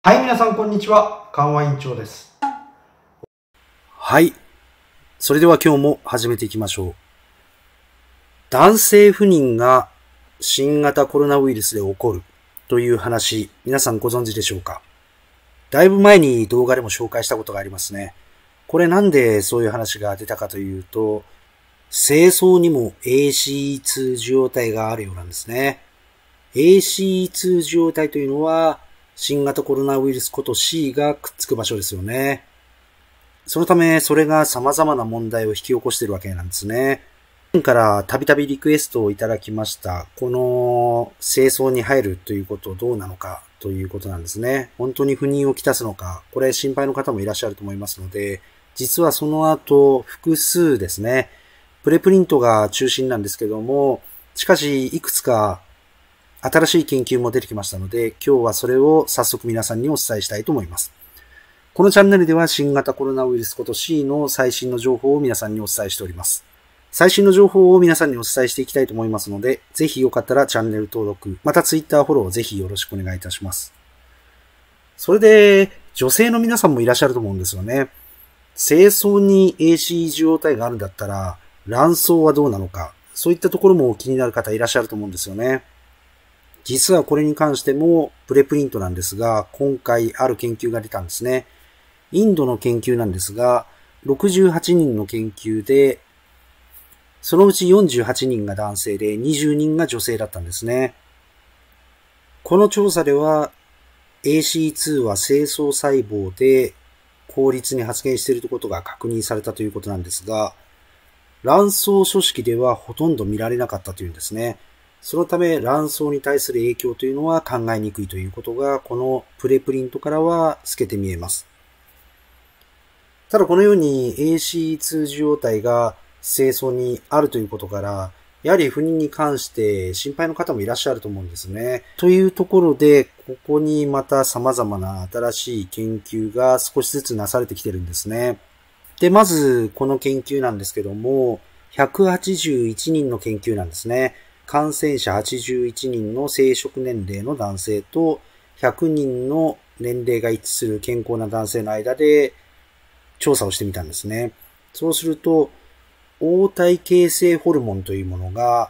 はい、皆さんこんにちは。緩和委員長です。 はい。それでは今日も始めていきましょう。男性不妊が新型コロナウイルスで起こるという話、皆さんご存知でしょうか？だいぶ前に動画でも紹介したことがありますね。これなんでそういう話が出たかというと、精巣にも ACE2 受容体があるようなんですね。ACE2 受容体というのは、新型コロナウイルスこと C がくっつく場所ですよね。そのため、それが様々な問題を引き起こしているわけなんですね。以前からたびたびリクエストをいただきました。この精巣に入るということどうなのかということなんですね。本当に不妊をきたすのか、これ心配の方もいらっしゃると思いますので、実はその後、複数ですね、プレプリントが中心なんですけども、しかしいくつか新しい研究も出てきましたので、今日はそれを早速皆さんにお伝えしたいと思います。このチャンネルでは新型コロナウイルスこと C の最新の情報を皆さんにお伝えしております。最新の情報を皆さんにお伝えしていきたいと思いますので、ぜひよかったらチャンネル登録、また Twitter フォローぜひよろしくお願いいたします。それで、女性の皆さんもいらっしゃると思うんですよね。精巣に AC 受容体があるんだったら、卵巣はどうなのか、そういったところも気になる方いらっしゃると思うんですよね。実はこれに関してもプレプリントなんですが、今回ある研究が出たんですね。インドの研究なんですが、68人の研究で、そのうち48人が男性で20人が女性だったんですね。この調査では AC2 は精巣細胞で効率に発現していることが確認されたということなんですが、卵巣組織ではほとんど見られなかったというんですね。そのため卵巣に対する影響というのは考えにくいということが、このプレプリントからは透けて見えます。ただこのように AC2 受容体が精巣にあるということから、やはり不妊に関して心配の方もいらっしゃると思うんですね。というところで、ここにまた様々な新しい研究が少しずつなされてきてるんですね。で、まずこの研究なんですけども、181人の研究なんですね。感染者81人の生殖年齢の男性と100人の年齢が一致する健康な男性の間で調査をしてみたんですね。そうすると、黄体形成ホルモンというものが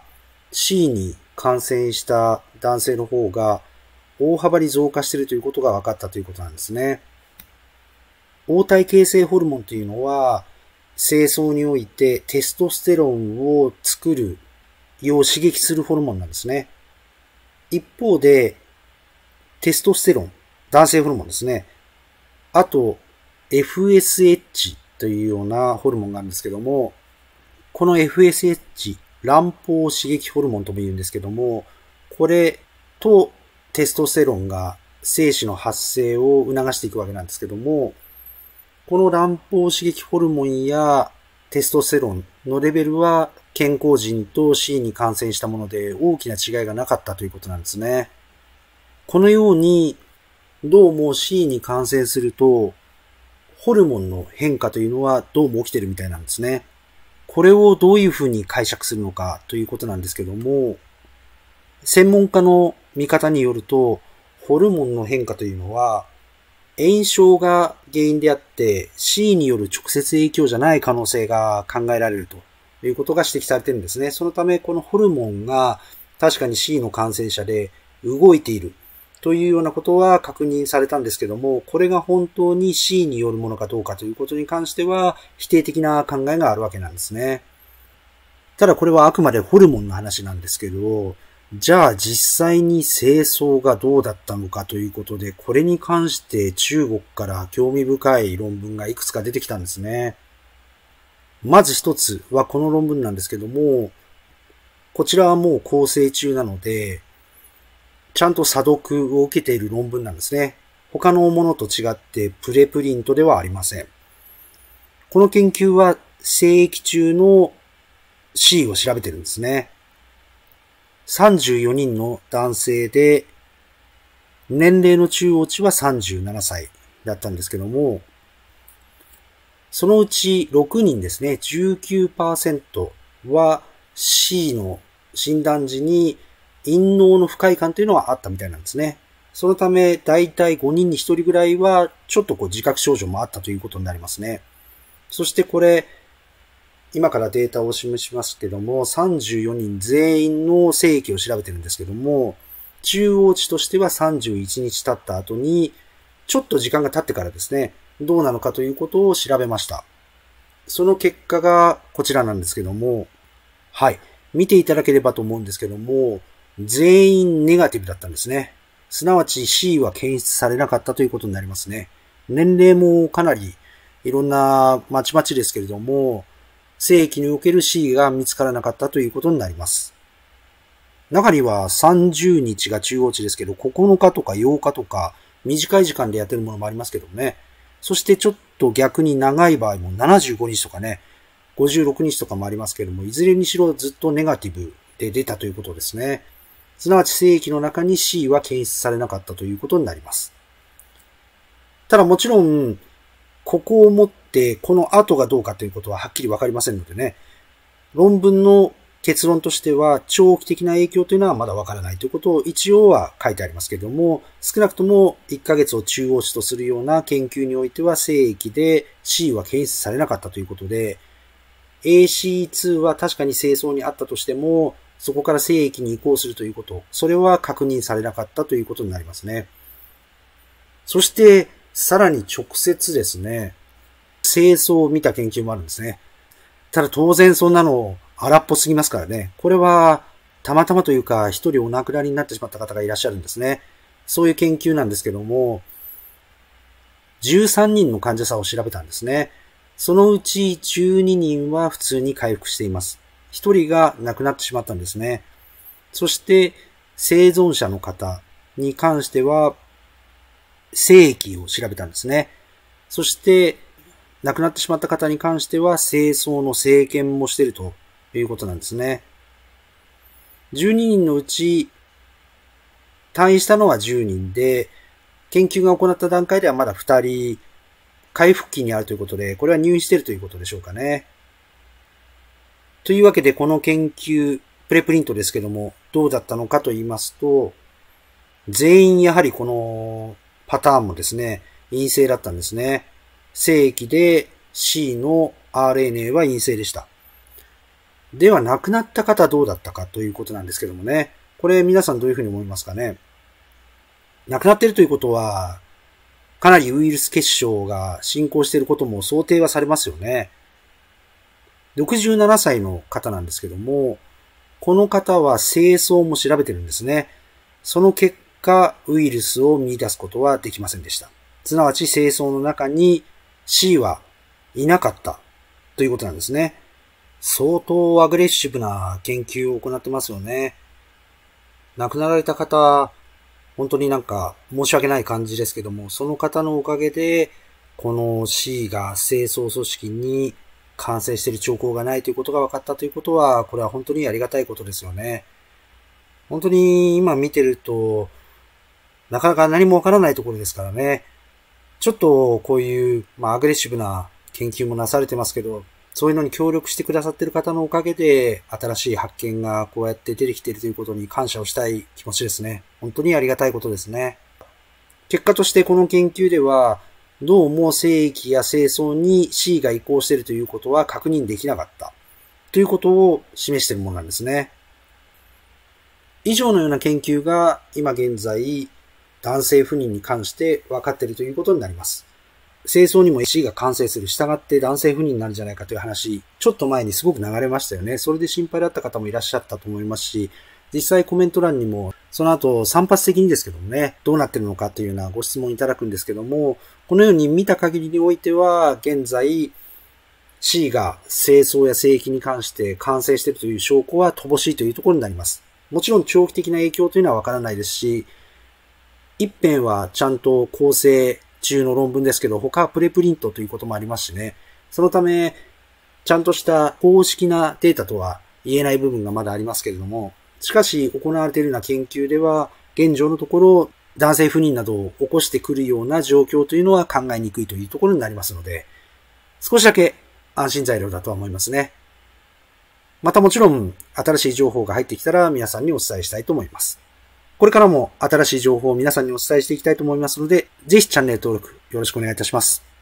C に感染した男性の方が大幅に増加しているということが分かったということなんですね。黄体形成ホルモンというのは、精巣においてテストステロンを作るよう刺激するホルモンなんですね。一方で、テストステロン、男性ホルモンですね。あと、FSH というようなホルモンがあるんですけども、この FSH、卵胞刺激ホルモンとも言うんですけども、これとテストステロンが精子の発生を促していくわけなんですけども、この卵胞刺激ホルモンやテストステロンのレベルは健康人と C に感染したもので大きな違いがなかったということなんですね。このようにどうも C に感染するとホルモンの変化というのはどうも起きてるみたいなんですね。これをどういうふうに解釈するのかということなんですけども、専門家の見方によると、ホルモンの変化というのは、炎症が原因であって C による直接影響じゃない可能性が考えられるということが指摘されているんですね。そのためこのホルモンが確かに C の感染者で動いているというようなことは確認されたんですけども、これが本当に C によるものかどうかということに関しては否定的な考えがあるわけなんですね。ただこれはあくまでホルモンの話なんですけど、じゃあ実際に精巣がどうだったのかということで、これに関して中国から興味深い論文がいくつか出てきたんですね。まず一つはこの論文なんですけども、こちらはもう構成中なので、ちゃんと査読を受けている論文なんですね。他のものと違ってプレプリントではありません。この研究は精液中の C を調べてるんですね。34人の男性で、年齢の中央値は37歳だったんですけども、そのうち6人ですね、19% は C の診断時に陰嚢の不快感というのはあったみたいなんですね。 そのため、だいたい5人に1人ぐらいは、ちょっと自覚症状もあったということになりますね。そしてこれ、今からデータを示しますけども、34人全員の精液を調べてるんですけども、中央値としては31日経った後に、ちょっと時間が経ってからですね、どうなのかということを調べました。その結果がこちらなんですけども、はい。見ていただければと思うんですけども、全員ネガティブだったんですね。すなわち C は検出されなかったということになりますね。年齢もかなりいろんなまちまちですけれども、精液における C が見つからなかったということになります。中には30日が中央値ですけど、9日とか8日とか短い時間でやってるものもありますけどね。そしてちょっと逆に長い場合も75日とかね、56日とかもありますけども、いずれにしろずっとネガティブで出たということですね。すなわち精液の中に C は検出されなかったということになります。ただもちろん、ここをもってこの後がどうかということははっきりわかりませんのでね、論文の結論としては長期的な影響というのはまだわからないということを一応は書いてありますけれども、少なくとも1ヶ月を中央値とするような研究においては精液で C は検出されなかったということで、AC2 は確かに精巣にあったとしても、そこから精液に移行するということ、それは確認されなかったということになりますね。そして、さらに直接ですね、精巣を見た研究もあるんですね。ただ当然そんなの荒っぽすぎますからね。これは、たまたまというか、一人お亡くなりになってしまった方がいらっしゃるんですね。そういう研究なんですけども、13人の患者さんを調べたんですね。そのうち12人は普通に回復しています。1人が亡くなってしまったんですね。そして生存者の方に関しては精液を調べたんですね。そして亡くなってしまった方に関しては精巣の生検もしているということなんですね。12人のうち退院したのは10人で、研究が行った段階ではまだ2人回復期にあるということで、これは入院しているということでしょうかね。というわけで、この研究、プレプリントですけども、どうだったのかと言いますと、全員やはりこのパターンもですね、陰性だったんですね。精液で C の RNA は陰性でした。では、亡くなった方はどうだったかということなんですけどもね。これ皆さんどういうふうに思いますかね。亡くなっているということは、かなりウイルス結晶が進行していることも想定はされますよね。67歳の方なんですけども、この方は精巣も調べてるんですね。その結果、ウイルスを見出すことはできませんでした。すなわち精巣の中に C はいなかったということなんですね。相当アグレッシブな研究を行ってますよね。亡くなられた方、本当になんか申し訳ない感じですけども、その方のおかげで、この C が精巣組織に感染している兆候がないということが分かったということは、これは本当にありがたいことですよね。本当に今見てると、なかなか何も分からないところですからね。ちょっとこういう、アグレッシブな研究もなされてますけど、そういうのに協力してくださっている方のおかげで、新しい発見がこうやって出てきているということに感謝をしたい気持ちですね。本当にありがたいことですね。結果としてこの研究では、どうも精液や精巣に C が移行しているということは確認できなかったということを示しているものなんですね。以上のような研究が今現在男性不妊に関して分かっているということになります。精巣にも C が感染する。従って男性不妊になるんじゃないかという話、ちょっと前にすごく流れましたよね。それで心配だった方もいらっしゃったと思いますし、実際コメント欄にも、その後散発的にですけどもね、どうなってるのかというようなご質問いただくんですけども、このように見た限りにおいては、現在 C が精巣や精液に関して感染しているという証拠は乏しいというところになります。もちろん長期的な影響というのはわからないですし、一辺はちゃんと構成中の論文ですけど、他はプレプリントということもありますしね。そのため、ちゃんとした公式なデータとは言えない部分がまだありますけれども、しかし行われているような研究では、現状のところ男性不妊などを起こしてくるような状況というのは考えにくいというところになりますので、少しだけ安心材料だとは思いますね。またもちろん新しい情報が入ってきたら皆さんにお伝えしたいと思います。 これからも新しい情報を皆さんにお伝えしていきたいと思いますので、ぜひチャンネル登録よろしくお願いいたします。